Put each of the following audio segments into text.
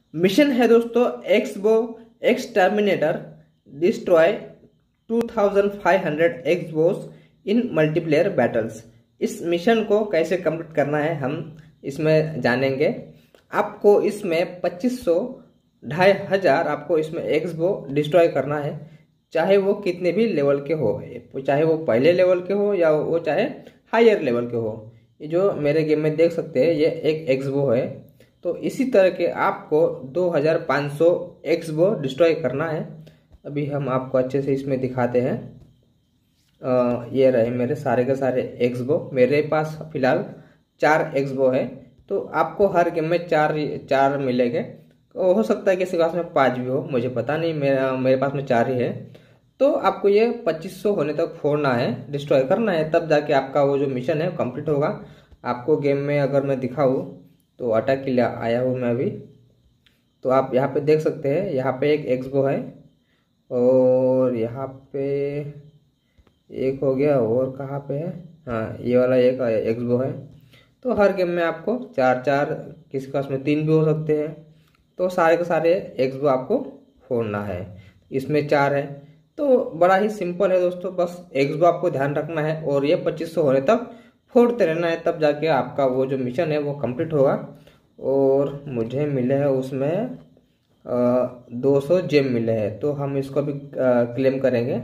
Mission है दोस्तों एक्सबो एक्सटर्मिनेटर डिस्ट्रॉय 2500 एक्सबोस इन मल्टीप्लेयर बैटल्स। इस मिशन को कैसे कंप्लीट करना है हम इसमें जानेंगे। आपको इसमें 2500 2500 आपको इसमें एक्सबो डिस्ट्रॉय करना है, चाहे वो कितने भी लेवल के हो, चाहे वो पहले लेवल के हो या वो चाहे हायर लेवल के हो। ये जो मेरे गेम में देख सकते हैं ये एक एक्सबो है, तो इसी तरह के आपको 2500 एक्सबो डिस्ट्रॉय करना है। अभी हम आपको अच्छे से इसमें दिखाते हैं। ये रहे मेरे सारे के सारे एक्सबो। मेरे पास फिलहाल 4 एक्सबो है, तो आपको हर गेम में चार चार मिलेंगे। हो सकता है किसी के पास में 5 भी हो, मुझे पता नहीं, मेरे पास में 4 ही है। तो आपको ये 2500 होने तक फोड़ना है, डिस्ट्रॉय करना है, तब जाके आपका वो जो मिशन है कंप्लीट होगा। आपको गेम में अगर मैं दिखाऊँ तो अटैक के लिए आया हूँ मैं अभी, तो आप यहाँ पे देख सकते हैं। यहाँ पे एक एक्सबो है और यहाँ पे एक हो गया, और कहाँ पे है, हाँ ये वाला एक एक्सबो है। तो हर गेम में आपको 4 4, किसी के पास में 3 भी हो सकते हैं। तो सारे के सारे एक्सबो आपको फोड़ना है। इसमें 4 है, तो बड़ा ही सिंपल है दोस्तों। बस एक्सबो आपको ध्यान रखना है और ये 2500 होने तक फोड़ते रहना है, तब जाके आपका वो जो मिशन है वो कंप्लीट होगा। और मुझे मिले हैं उसमें 200 जेम मिले हैं, तो हम इसको भी क्लेम करेंगे।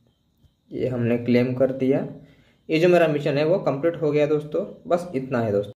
ये हमने क्लेम कर दिया। ये जो मेरा मिशन है वो कंप्लीट हो गया दोस्तों। बस इतना है दोस्तों।